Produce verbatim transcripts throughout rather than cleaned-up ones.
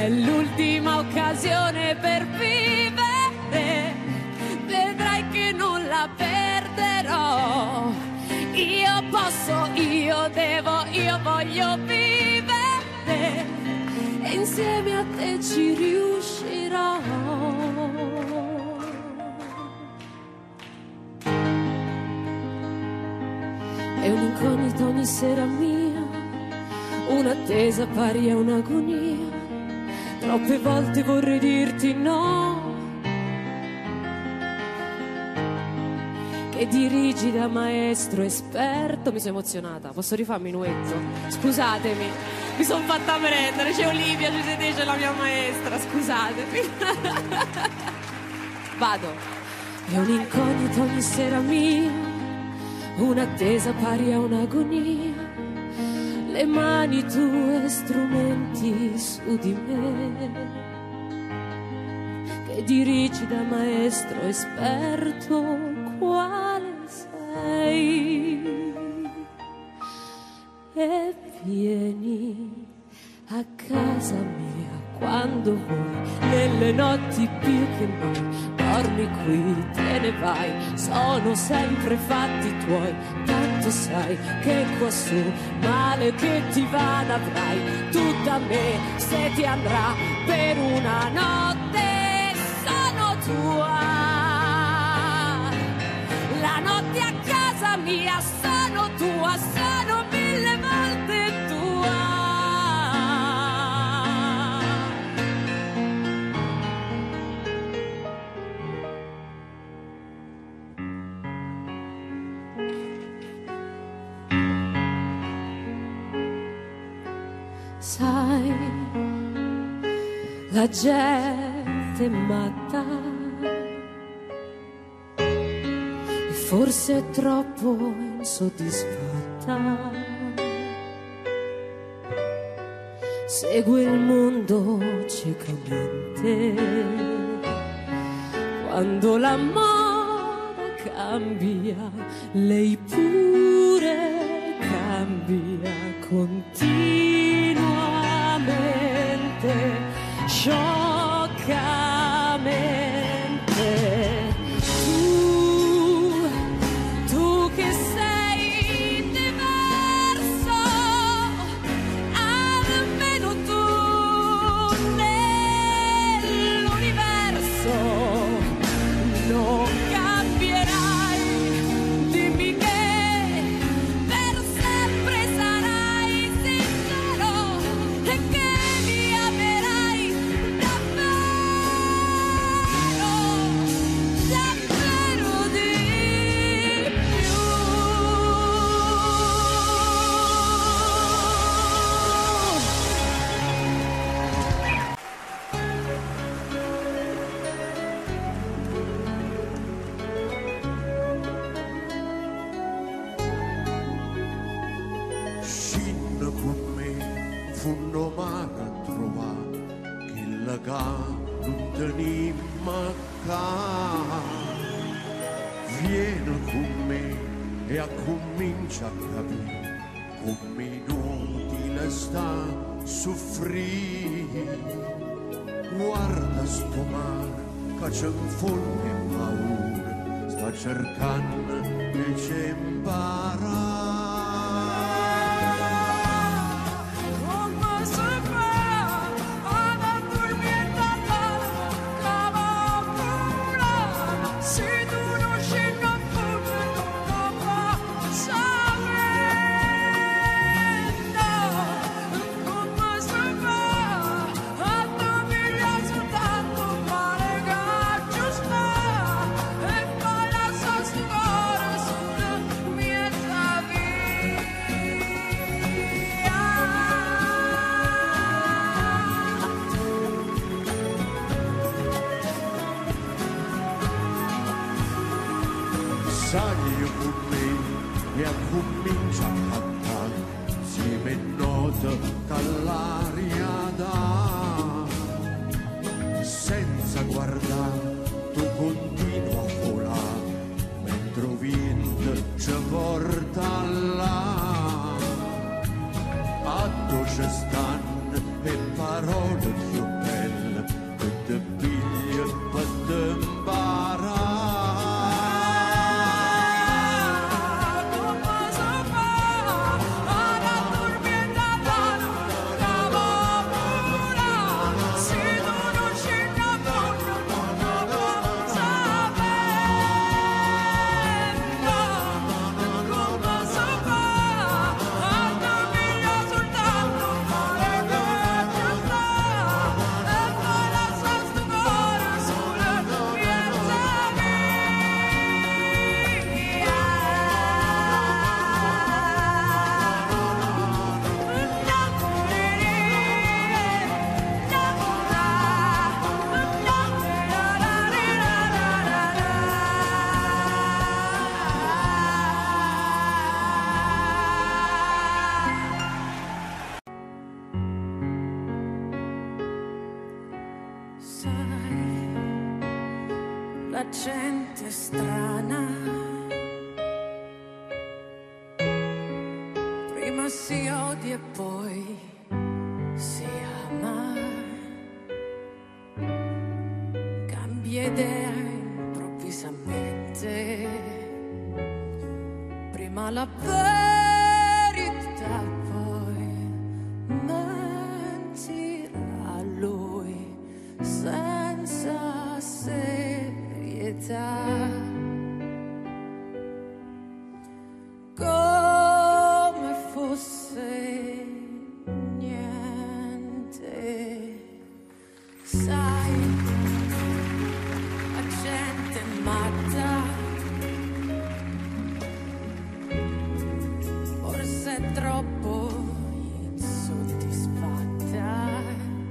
è l'ultima occasione per vivere, vedrai che non la perderò. Io posso, io devo, io voglio vivere e insieme a te ci riuscirò. È un'incognita ogni sera mia, un'attesa pari a un'agonia. Troppe volte vorrei dirti no, che dirigi da maestro esperto. Mi sono emozionata, posso rifare un minuetto? Scusatemi, mi sono fatta prendere, c'è Olivia, ci dice la mia maestra, scusatemi. Vado. È un'incognita ogni sera mia, un'attesa pari a un'agonia. Le mani tue strumenti su di me, che dirigi da maestro esperto, quale sei? E vieni a casa mia quando vuoi, nelle notti più che mai. Dormi qui, te ne vai, sono sempre fatti tuoi. Tanto sai che quassù male che ti va n'avrai. Tutta me se ti andrà per una notte sono tua. La notte a casa mia sono tua, sono mille volte tua. Sai, la gente è matta e forse è troppo insoddisfatta. Segue il mondo ciecamente quando la moda cambia, lei pure cambia continuamente, scioccamente. Tu, tu che sei diverso, almeno tu nell'universo non cambierai. Dimmi che per sempre sarai sincero e che mi amerai davvero, davvero di più. Scinna con me, fondo mare a trovare che la ca non tenimmo a ca. Vieni con me e accomincia a capire come inutile sta soffrire. Guarda sto mare che c'è un fondo e paura, sta cercando di ci imparare. Come si fa ad addormentare la paura se tu non scendi a fondo non va sapendo? Come si fa a dormire soltanto male che ci sta e poi la sostituire sulla mia via? Sali con me e accomincia a cantare, insieme note dall'aria da. Senza guardare tu continua a volare, mentre il vento ci porta là. A dove stanno le parole più la gente strana. Prima si odia e poi si ama. Cambia idea improvvisamente. Prima la verità, poi mentirà lui senza serietà. Come fosse niente. Sai, la gente matta, forse è troppo insoddisfatta.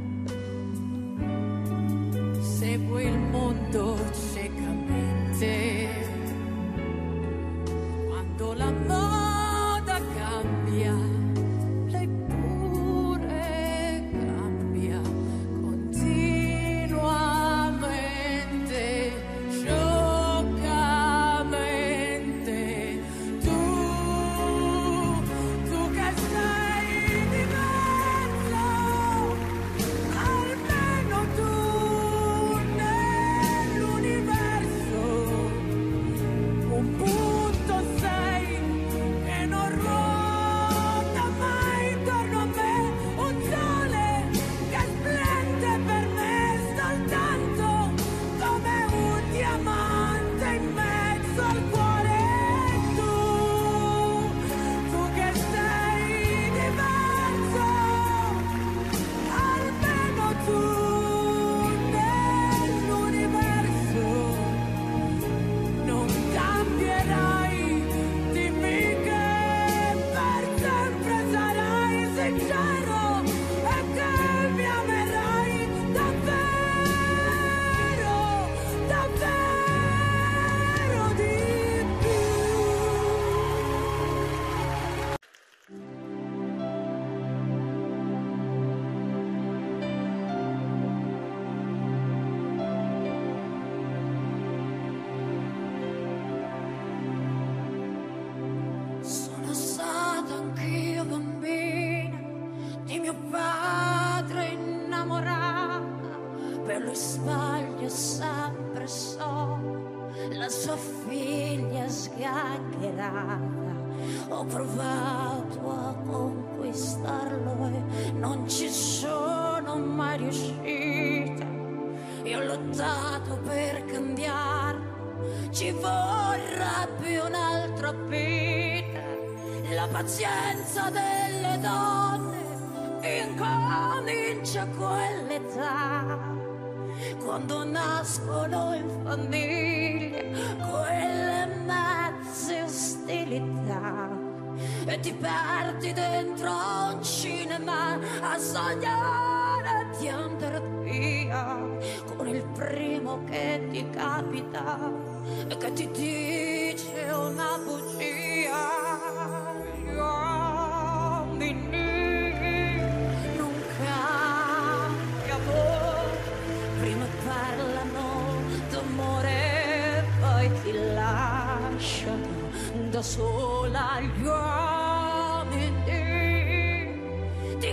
Segue il mondo ciecamente. Quando la moda cambia, lei pure cambia continuamente, scioccamente. Tu, tu che sei diverso, almeno tu nell'universo, un punto sei che non ruota mai intorno a me, un sole che splende per me soltanto come un diamante in mezzo al cuore. Tu, tu che sei diverso, almeno tu nell'universo non cambierai. Dimmi che per sempre sarai sincero e che mi amerai davvero, davvero di più. Sono stata anch'io bambina di mio padre innamorata. Per lui sbaglio sempre so, la sua figlia sgangherata. Ho provato a conquistarlo e non ci sono mai riuscita. Io ho lottato per cambiarlo, ci vorrà più un'altra vita. La pazienza delle donne incomincia a quell'età, quando nascono in famiglia quelle mezze ostilità, e ti perdi dentro a un cinema a sognare di andare via con il primo che ti capita e che ti dice una bugia. Gli uomini non cambiano, prima parlano d'amore, poi ti lasciano da sola. Gli uomini ti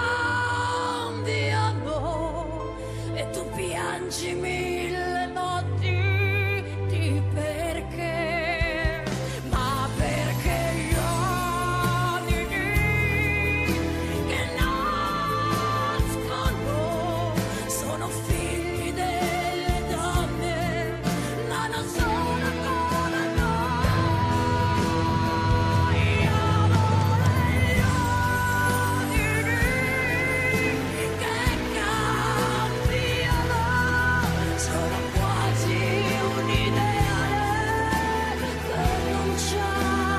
cambiano e tu piangi mille notti di perché. Ma perché gli uomini che nascono sono figli delle donne, ma non sono come noi. Amore, gli uomini che cambiano sono quasi un ideale che non c'è.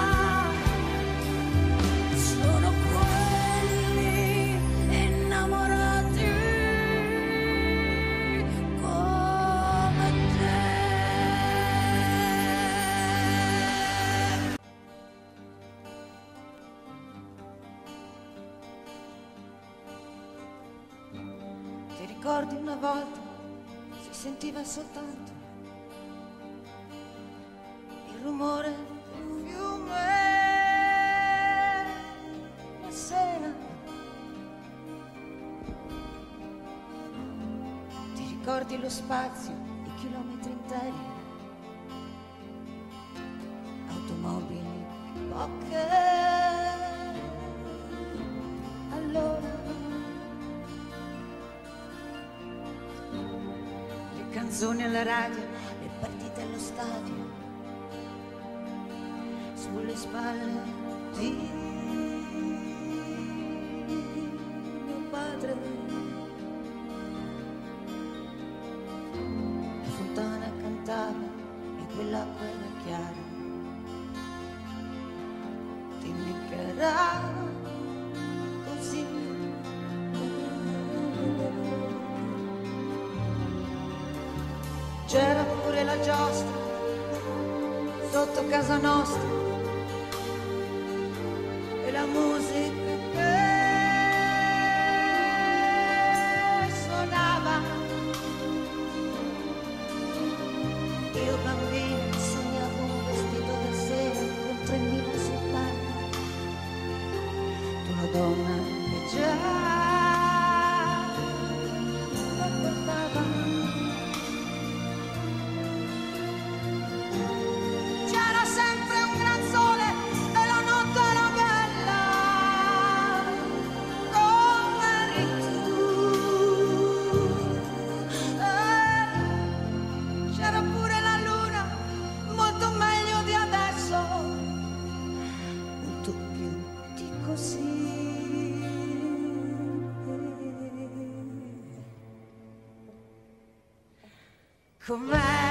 Sono quelli innamorati come te. Ti ricordi una volta si sentiva soltanto rumore del fiume, la sera. Ti ricordi lo spazio, i chilometri interi, automobili, poche. Allora le canzoni alla radio, le partite allo stadio, sulle spalle di mio padre. La fontana cantava e quell'acqua era chiara. Dimmi che era così. C'era pure la giostra sotto casa nostra e la musica che suonava. Io bambina sognavo un vestito da sera con tremila sottane. Tu una donna che già la portava. C'era sempre un gran sole e la notte era bella come eri tu. Eh, c'era pure la luna, molto meglio di adesso, molto più di così. Com'è?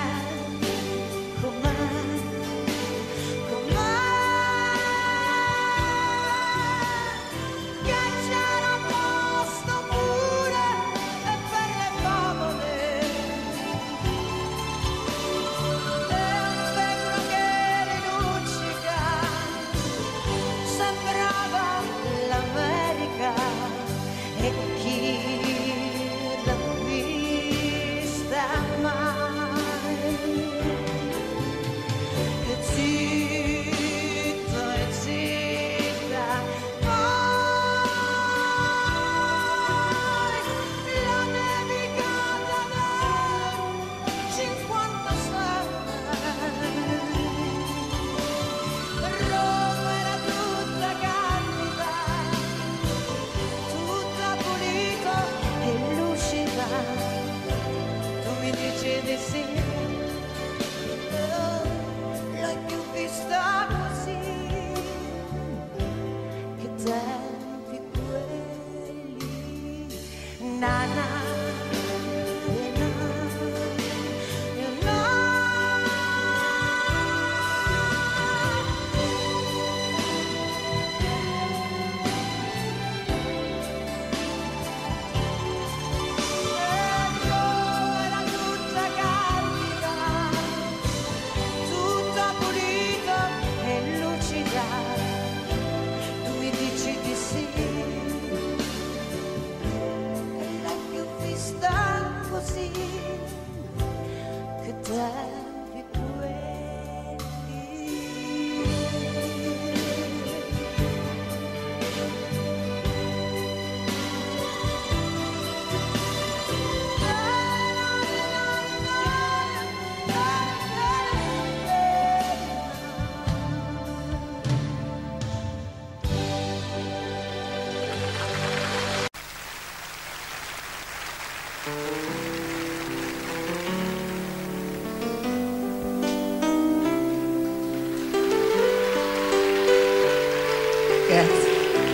Grazie.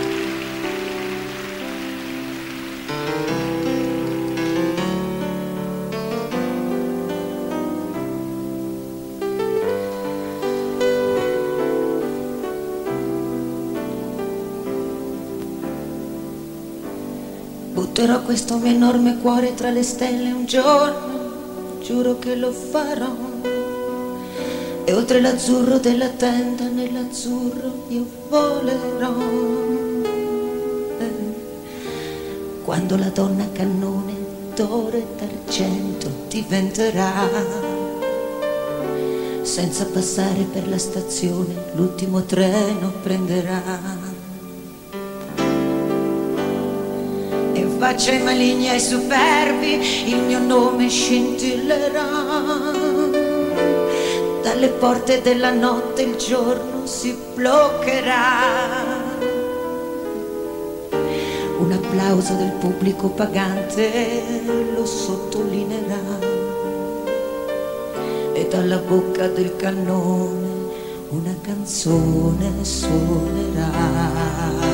Butterò questo mio enorme cuore tra le stelle un giorno, giuro che lo farò. E oltre l'azzurro della tenda, nell'azzurro io volerò. Quando la donna cannone d'oro e d'argento diventerà, senza passare per la stazione, l'ultimo treno prenderà. E in faccia ai maligni e ai superbi il mio nome scintillerà. Dalle porte della notte il giorno si bloccherà. Un applauso del pubblico pagante lo sottolineerà. E dalla bocca del cannone una canzone suonerà.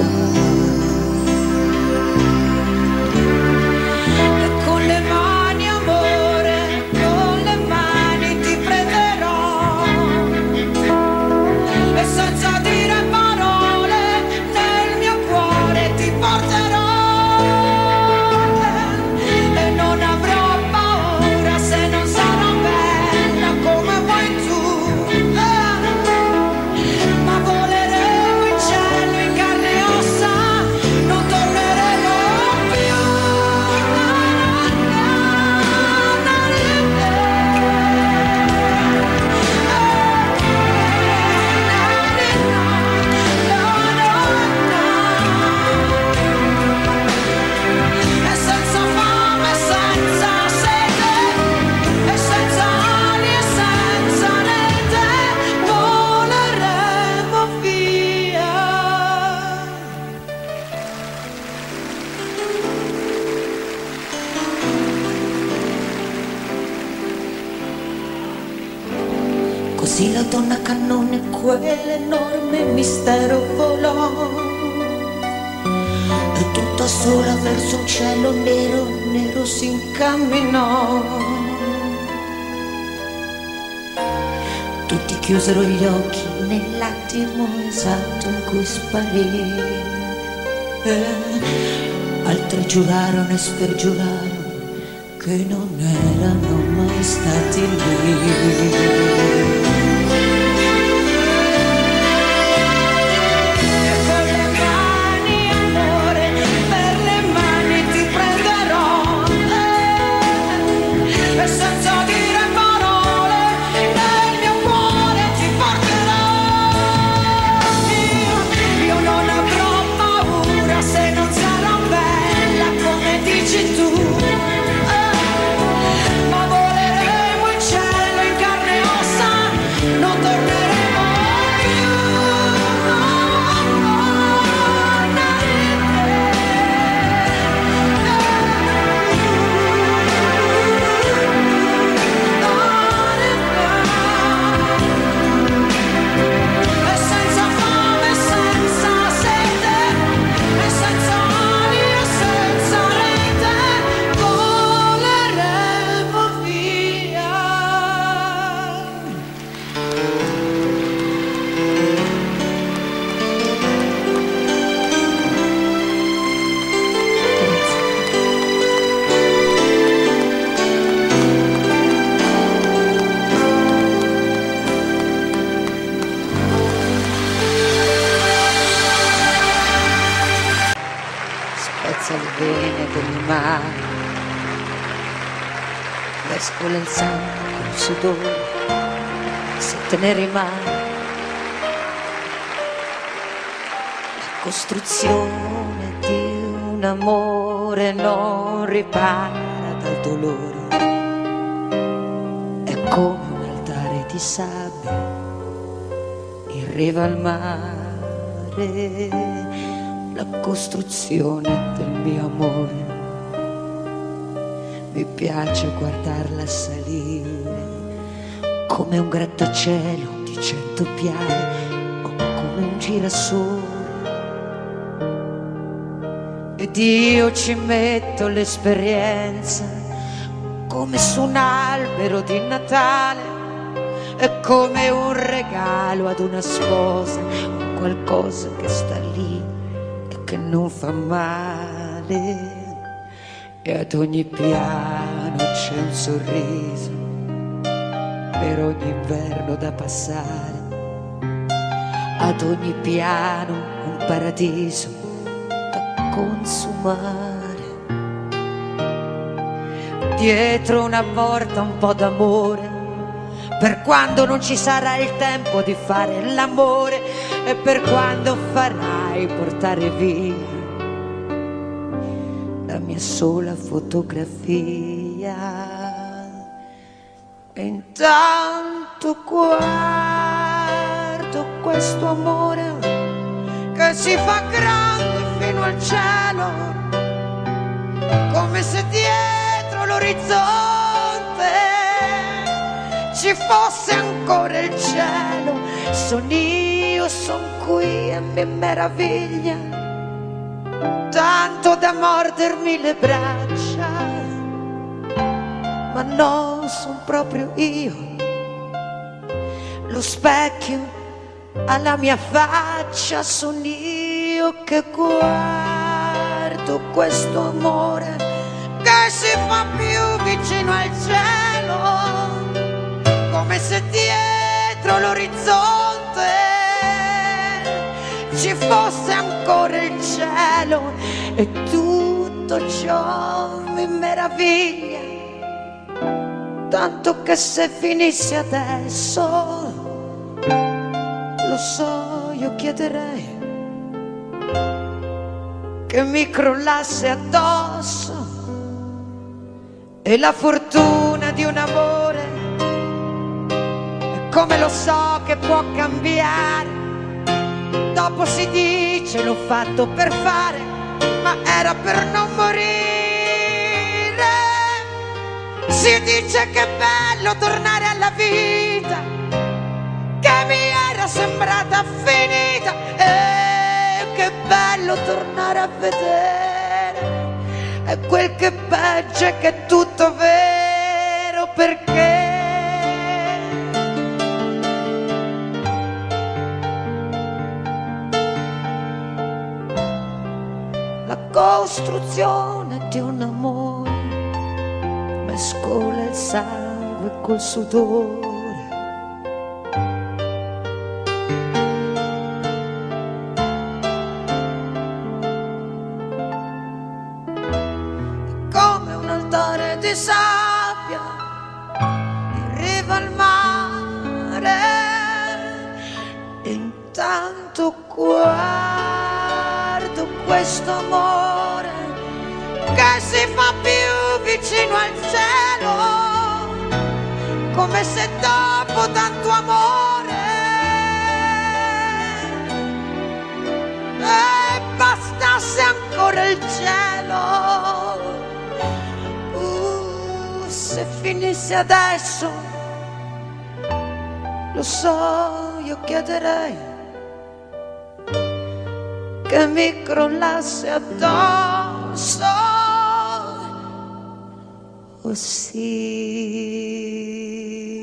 Così la donna cannone quell'enorme mistero volò, e tutta sola verso un cielo nero, nero si incamminò. Tutti chiusero gli occhi nell'attimo esatto in cui sparì, e altri giurarono e spergiurarono che non erano mai stati lì. Spezza le vene del mare, mescola il sangue col sudore, se te ne rimane. La costruzione di un amore non ripara dal dolore, è come un altare di sabbia in riva al mare. La costruzione del mio amore, mi piace guardarla salire come un grattacielo di cento piani o come un girasole, ed io ci metto l'esperienza come su un albero di Natale, è come un regalo ad una sposa, un qualcosa che sta lì che non fa male, e ad ogni piano c'è un sorriso per ogni inverno da passare, ad ogni piano un paradiso da consumare. Dietro una porta un po' d'amore per quando non ci sarà il tempo di fare l'amore e per quando farai portare via la mia sola fotografia. E intanto guardo questo amore che si fa grande fino al cielo, come se dietro l'orizzonte ci fosse ancora il cielo. Son io, son qui e mi meraviglia tanto da mordermi le braccia, ma no, son proprio io, lo specchio alla mia faccia. Son io che guardo questo amore che si fa più vicino al cielo, come se dietro l'orizzonte ci fosse ancora il cielo. E tutto ciò mi meraviglia tanto che se finisse adesso, lo so, io chiederei che mi crollasse addosso. E la fortuna di un amore, come lo so che può cambiare, dopo si dice l'ho fatto per fare, ma era per non morire. Si dice che è bello tornare alla vita che mi era sembrata finita, e che bello tornare a vedere, e quel che peggio è che è tutto vero, perché la costruzione di un amore mescola il sangue col sudore. Come un altare di sabbia in riva al mare, e intanto guardo questo amore che si fa più vicino al cielo, come se dopo tanto amore e bastasse ancora il cielo. Uh, se finisse adesso, lo so, io chiederei che mi crollasse addosso. Oh sì.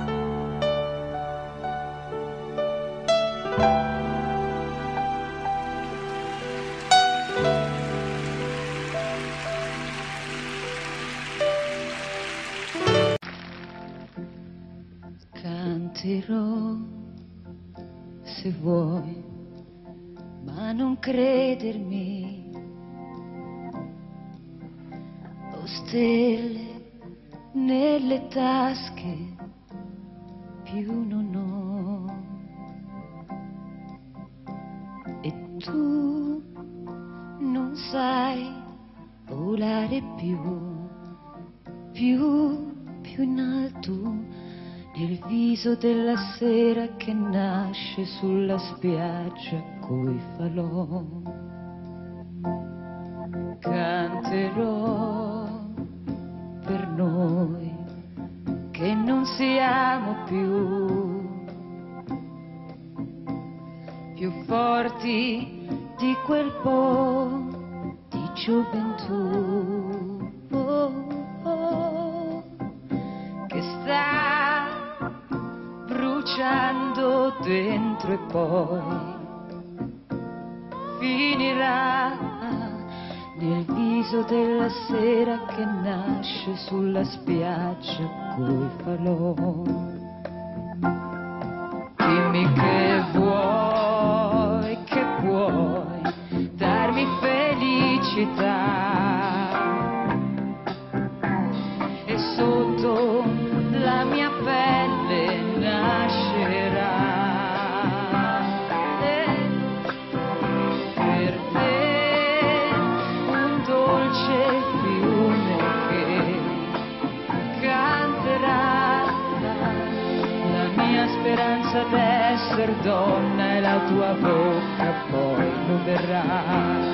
Canterò se vuoi, ma non credermi. Ho stelle nelle tasche, più non ho. E tu non sai volare più, più, più in alto, nel viso della sera che nasce sulla spiaggia coi falò. Canterò per noi che non siamo più, più forti di quel po' di gioventù, oh, oh, che sta bruciando dentro e poi finirà nel viso della sera che nasce sulla spiaggia coi falò. Dimmi che vuoi, che puoi darmi felicità, e sotto la mia pelle per donna e la tua bocca poi non verrà.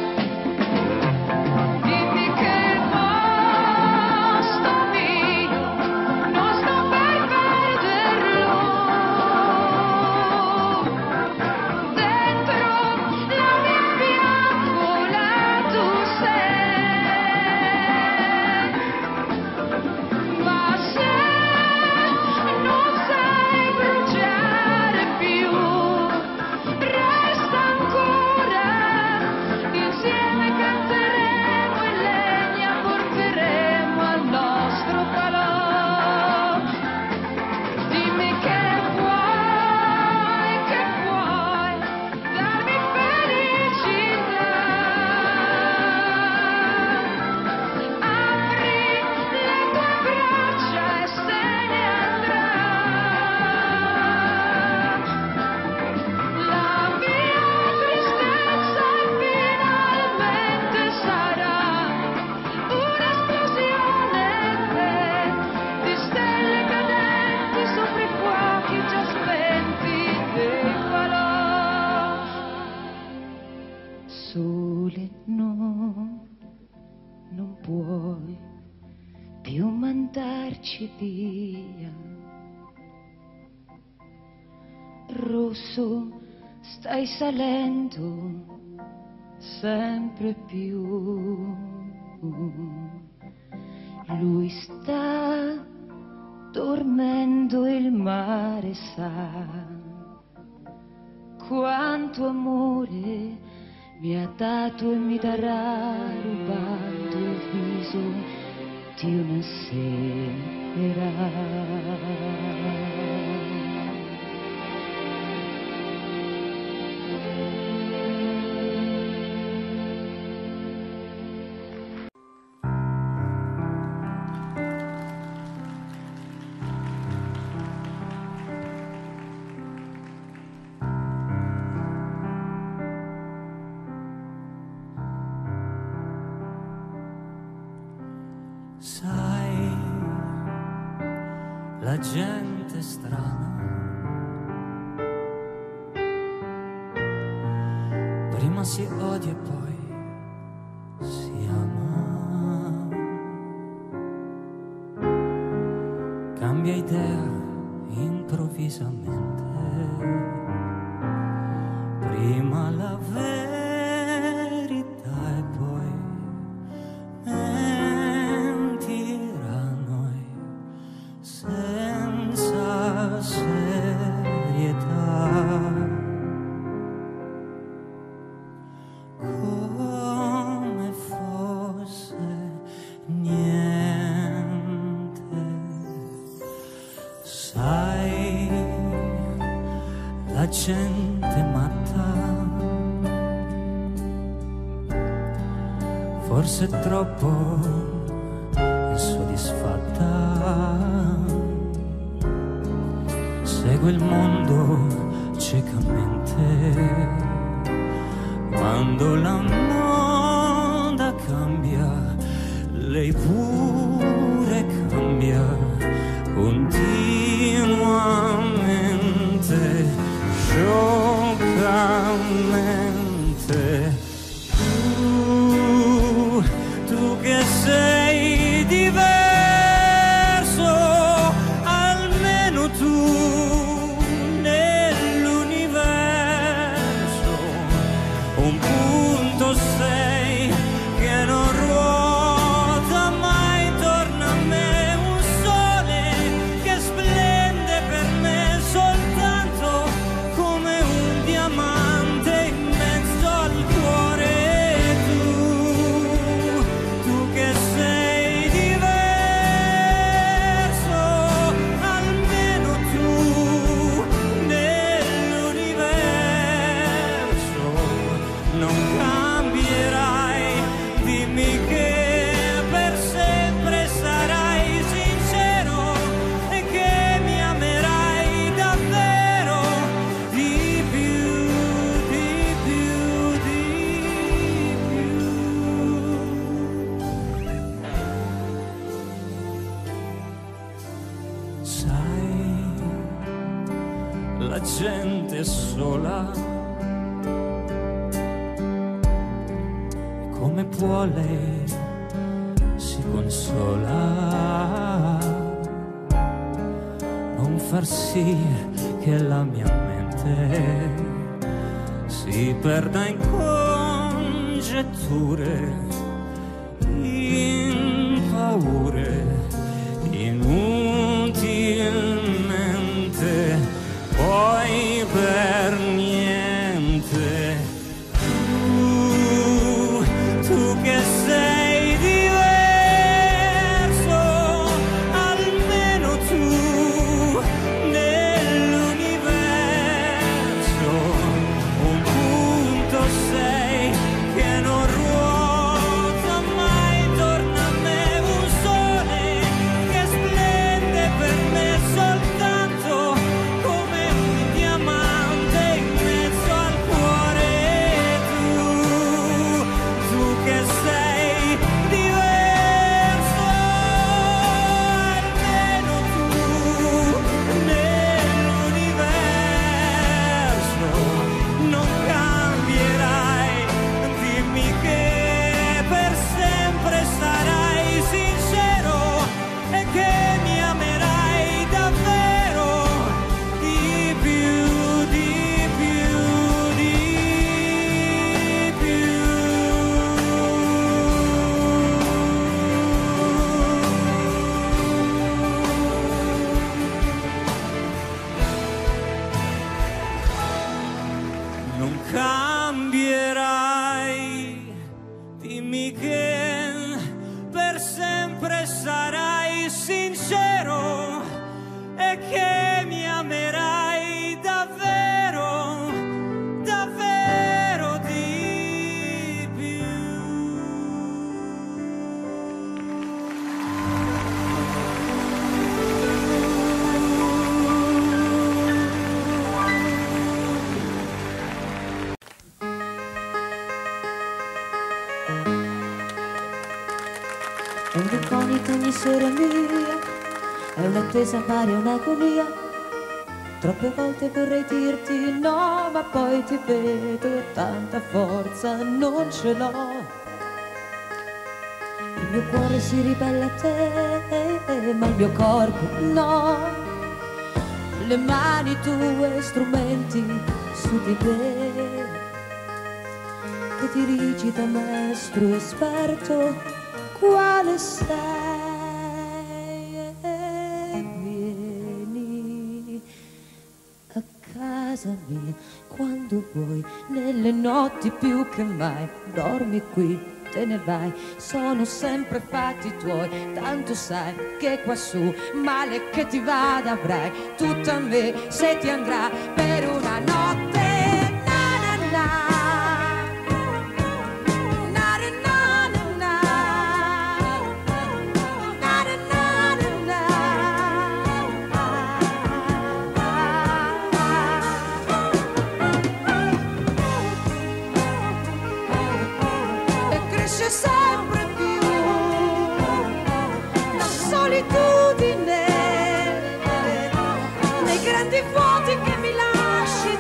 Dimmi che posto mio non sto per perderlo, dentro la mia fiammola tu sei, ma se non sai bruciare più, resta ancora, insieme canteremo e legna porteremo al nostro falò. Dimmi che vuoi, che vuoi, darmi felicità. Apri le tue braccia e se ne andrà. La mia tristezza finalmente sarà un'esplosione di stelle cadenti sopra i fuochi già spenti dei falò. Sole, no, non puoi più mandarci via. Rosso, stai salendo sempre più. Lui sta dormendo, il mare sa quanto amore mi ha dato e mi darà, rubando il viso di una sera. Sai, la gente strana prima si odia e poi si ama, cambia idea improvvisamente, prima la verità e poi mentirà a noi senza serietà, come fosse niente. Sai, la gente matta, forse troppo insoddisfatta, segue il mondo ciecamente, quando la moda cambia, lei pure cambia continuamente, scioccamente. Tu, tu che sei diverso, almeno tu nell'universo, un punto la gente sola. Come può lei si consola, non far sì che la mia mente si perda in congetture, in paure, inutilmente, poi per niente. Tu, tu che sei diverso, almeno tu nell'universo, un punto sei che non ruota mai intorno a me, un sole che splende per me soltanto come un diamante in mezzo al cuore. Tu, tu che sei diverso, almeno tu nell'universo non cambierai, dimmi che per sempre sarai sincero e che mi amerai davvero di più, di più, di più. Non cambierai, dimmi che per sempre sarai sincero e che mi amerai davvero, davvero di più. È un'incognita ogni sera mia, è un'attesa pari a un'agonia. Troppe volte vorrei dirti no, ma poi ti vedo e tanta forza non ce l'ho. Il mio cuore si ribella a te, ma il mio corpo no. Le mani tue strumenti su di me, che dirigi da maestro esperto. Quale sei? Vieni a casa mia quando vuoi, nelle notti più che mai. Dormi qui, te ne vai, sono sempre fatti tuoi. Tanto sai che quassù male che ti vada avrai tutto a me se ti andrà per una notte. Na na na. Sempre più la solitudine nei grandi vuoti che mi lasci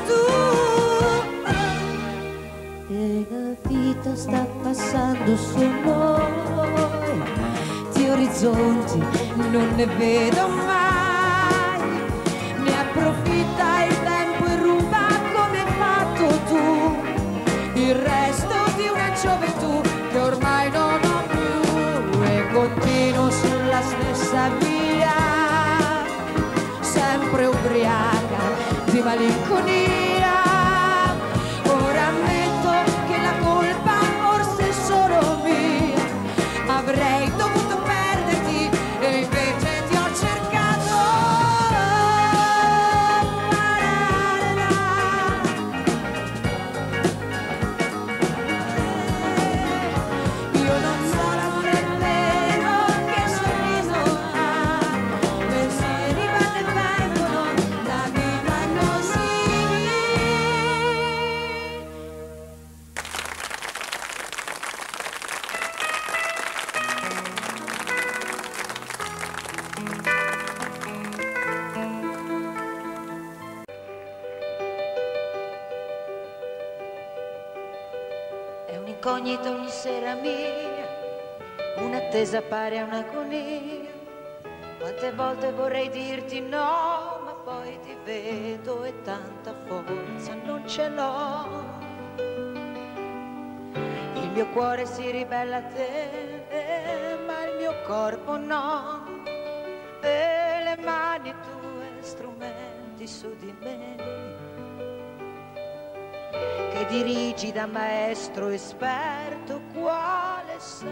tu. E la vita sta passando su noi, di orizzonti non ne vedo mai. Ne approfitta il tempo e ruba come hai fatto tu il resto di una gioventù che ormai non ho più, e continuo sulla stessa via, sempre ubriaca di malinconia. Ora ammetto che la colpa forse è solo mia, avrei dovuto perderti e invece ti ho cercato. Io non so nemmeno che sorriso ha, pensieri vanno e vengono, la vita non si incognito ogni sera mia, un'attesa pare a un'agonia. Quante volte vorrei dirti no, ma poi ti vedo e tanta forza non ce l'ho. Il mio cuore si ribella a te, ma il mio corpo no. E le mani tue strumenti su di me, che dirigi da maestro esperto quale sei.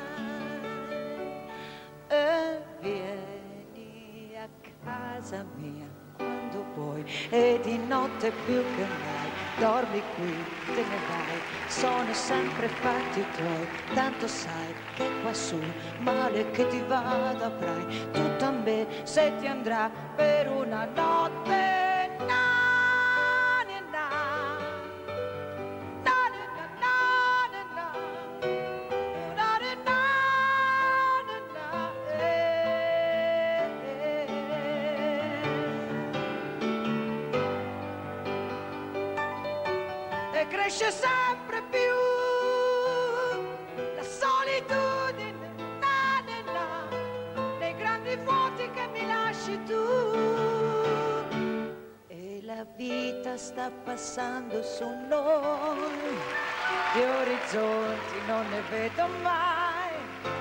E vieni a casa mia quando vuoi, e di notte più che mai dormi qui, te ne vai, sono sempre fatti tuoi, tanto sai che quassù male che ti vada avrai tutto a me se ti andrà per una notte. Cresce sempre più la solitudine, na, na, na, nei grandi vuoti che mi lasci tu. E la vita sta passando su noi, di orizzonti non ne vedo mai.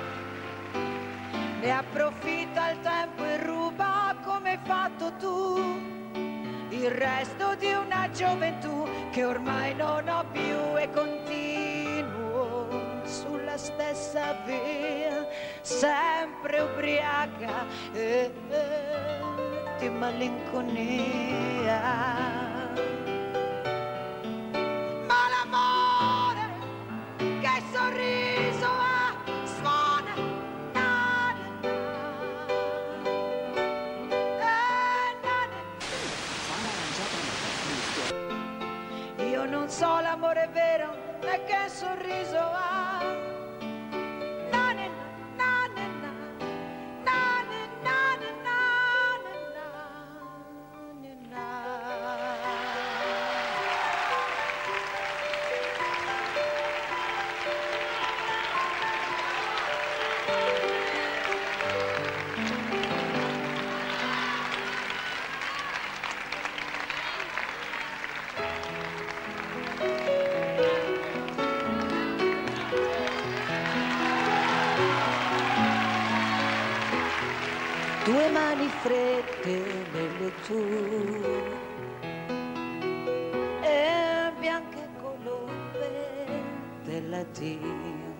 Ne approfitta il tempo e ruba come hai fatto tu il resto di una gioventù che ormai non ho più, e continuo sulla stessa via, sempre ubriaca e, e di malinconia. Ma l'amore che sorriso ha suona, na, na, na. Io non so l'amore vero e che sorriso ha. Na, na, na, na, na, na, na, na, na, na, na. Due mani fredde nelle tue e bianche colombe dell'addio.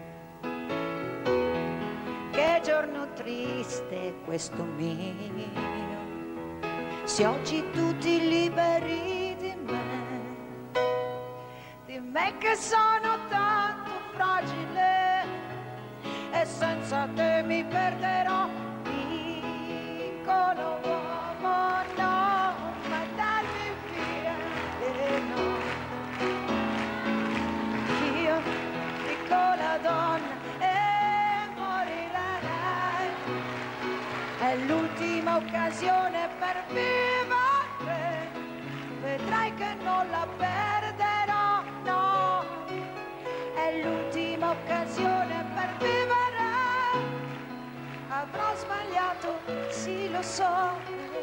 Che giorno triste questo mio, se oggi tutti liberi di me, di me che sono tanto fragile e senza te mi perderò. Piccolo uomo, no, mandarmi via, eh no. Io, piccola donna, e morirai. È l'ultima occasione per vivere, vedrai che non la perderò, no. È l'ultima occasione per vivere. Avrò sbagliato, sì lo so,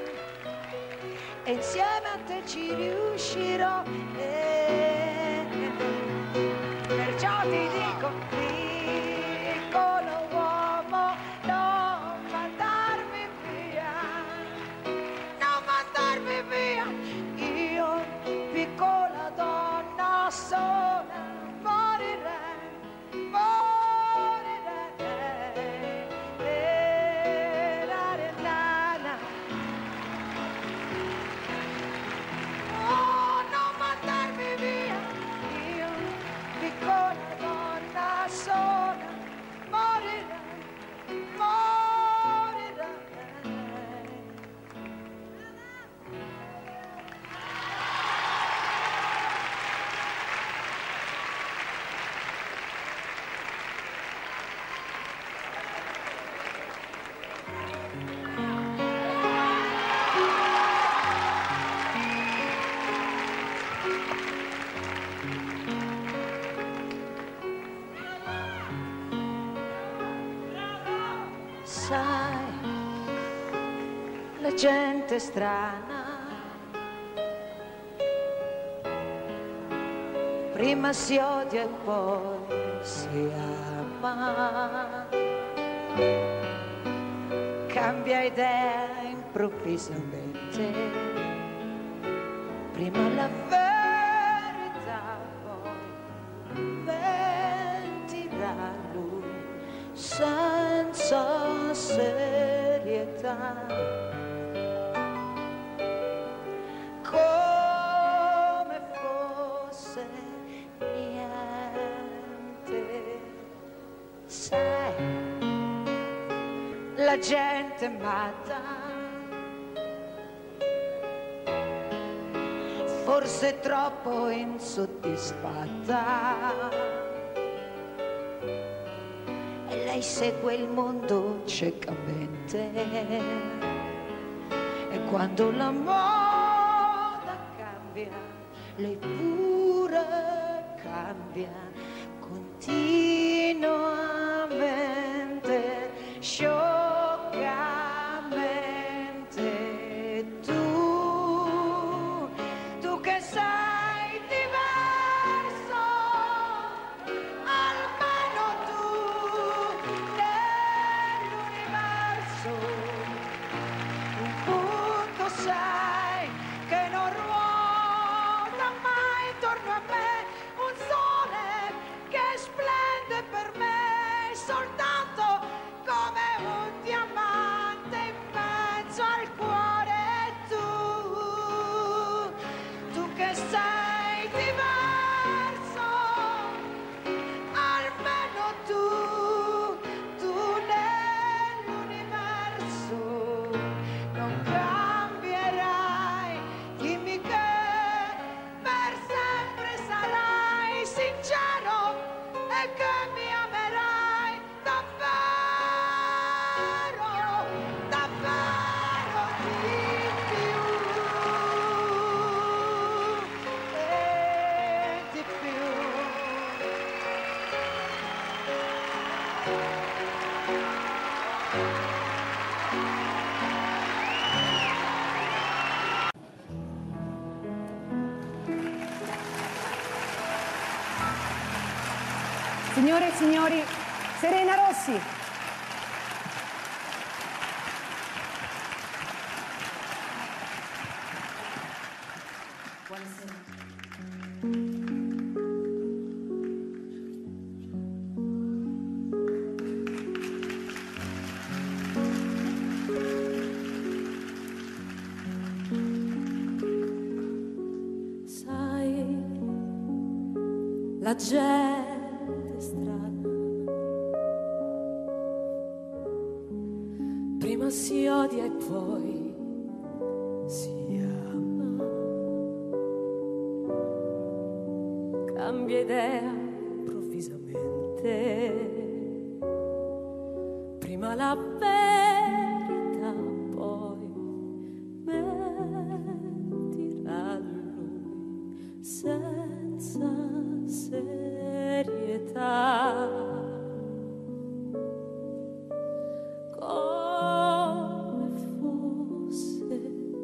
e insieme a te ci riuscirò, eh, perciò ti dico, piccolo uomo, non mandarmi via, non mandarmi via. Io, piccola donna sola, morirei, morirei. Oh, non mandarmi Sai, la gente strana prima si odia e poi si ama, cambia idea improvvisamente, prima la verità poi mentirà lui senza serietà, come fosse niente. Sai, la gente matta, forse troppo insoddisfatta, e lei segue il mondo ciecamente, e quando la moda cambia, lei pure cambia continuamente, scioccamente. Tu, tu che sei diverso, almeno tu nell'universo, un punto sei che non ruota mai intorno a me, un sole che splende per me soltanto come un diamante in mezzo al cuore. Tu, tu che sei diverso, almeno tu, tu nell'universo non cambierai, dimmi che per sempre sarai sincero e che mi amerai davvero, davvero di più e di più. Signore e signori, Serena Rossi. Sai, la gente strana prima si odia e poi si ama, cambia idea improvvisamente, prima la verità poi mentirà lui senza serietà, come fosse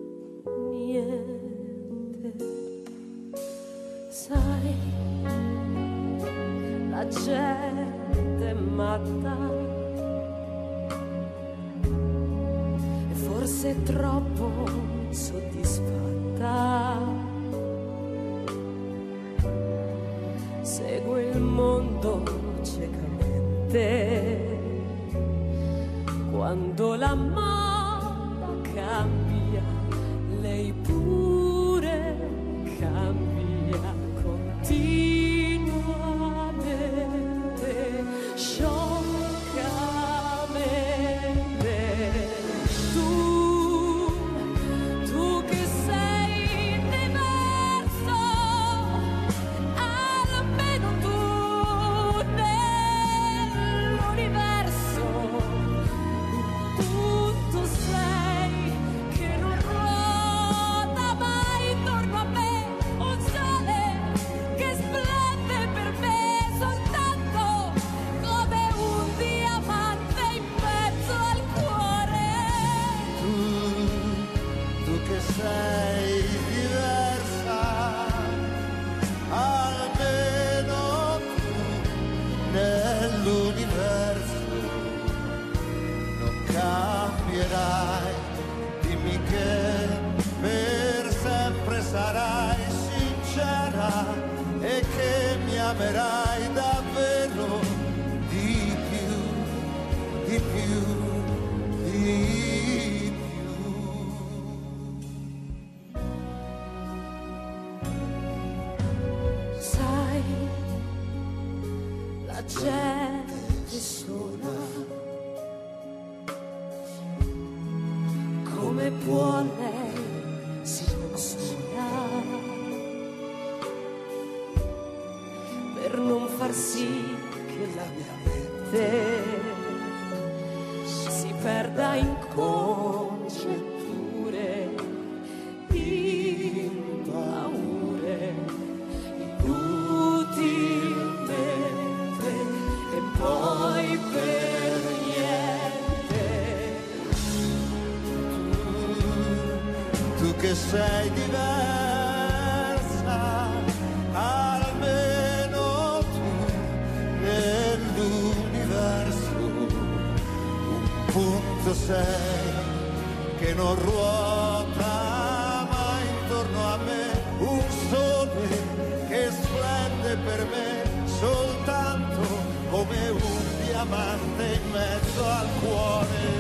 niente. Sai, la gente è matta e forse è troppo soddisfatta, segue il mondo ciecamente, quando la moda cambia, lei pure cambia continuamente, scioccamente. Tu, tu che sei diverso, almeno tu nell'universo, tutto sei che non ruota amerai davvero di più, di più, di più. Sai, la gente sola, come può lei si consola per non far sì che la mia mente si perda in congetture, in paure, inutilmente, e poi per niente. Tu che sei diversa, almeno tu nell'universo, un punto sei che non ruota mai intorno a me, un sole che splende per me soltanto come un diamante in mezzo al cuore.